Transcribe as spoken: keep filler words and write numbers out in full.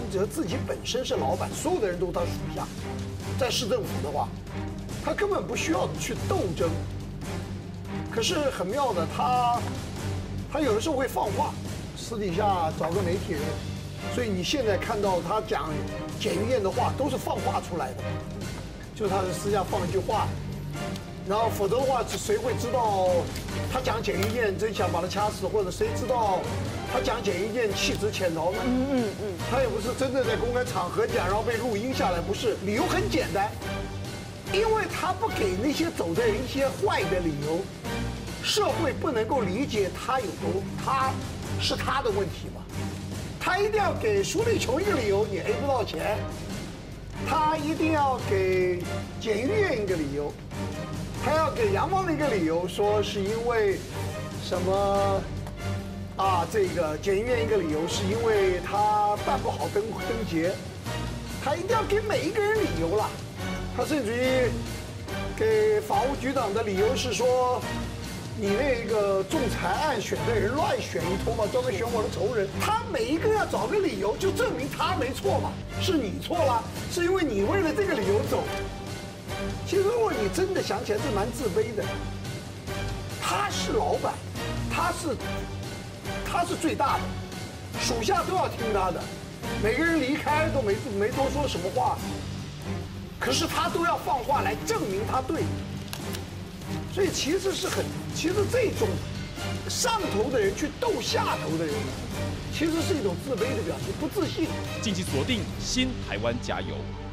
哲自己本身是老板，所有的人都他属下，在市政府的话，他根本不需要去斗争。可是很妙的，他他有的时候会放话，私底下找个媒体人，所以你现在看到他讲检于晏的话，都是放话出来的，就是他私下放一句话。 然后，否则的话，谁会知道他讲检于晏真想把他掐死，或者谁知道他讲检于晏弃职潜逃呢？嗯嗯嗯，他也不是真的在公开场合讲，然后被录音下来，不是。理由很简单，因为他不给那些走的人一些坏的理由，社会不能够理解他有多，他是他的问题嘛。他一定要给苏立琼一个理由，你 A 不到钱；他一定要给检于晏一个理由。 他要给杨芳的一个理由，说是因为什么啊？这个检于晏一个理由是因为他办不好灯灯节，他一定要给每一个人理由了。他甚至于给法务局长的理由是说，你那个仲裁案选的人乱选一通嘛，专门选我的仇人。他每一个要找个理由，就证明他没错嘛，是你错了，是因为你为了这个理由走。 其实，如果你真的想起来，是蛮自卑的。他是老板，他是他是最大的，属下都要听他的，每个人离开都没没多说什么话，可是他都要放话来证明他对。所以其实是很，其实这种上头的人去斗下头的人，其实是一种自卑的表现，不自信。 敬请锁定《新台湾加油》。